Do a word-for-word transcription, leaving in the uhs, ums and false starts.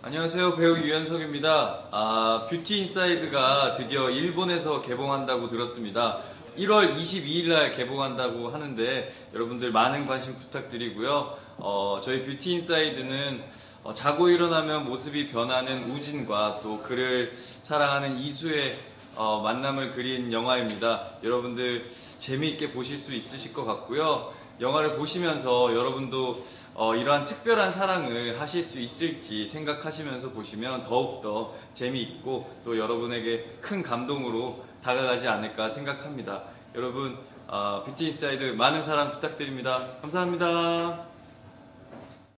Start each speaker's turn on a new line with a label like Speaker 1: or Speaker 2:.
Speaker 1: 안녕하세요. 배우 유연석입니다. 아, 뷰티 인사이드가 드디어 일본에서 개봉한다고 들었습니다. 일월 이십이일 날 개봉한다고 하는데 여러분들 많은 관심 부탁드리고요. 어, 저희 뷰티 인사이드는 어, 자고 일어나면 모습이 변하는 우진과 또 그를 사랑하는 이수의 어, 만남을 그린 영화입니다. 여러분들 재미있게 보실 수 있으실 것 같고요. 영화를 보시면서 여러분도 어, 이러한 특별한 사랑을 하실 수 있을지 생각하시면서 보시면 더욱더 재미있고 또 여러분에게 큰 감동으로 다가가지 않을까 생각합니다. 여러분 어, 뷰티 인사이드 많은 사랑 부탁드립니다. 감사합니다.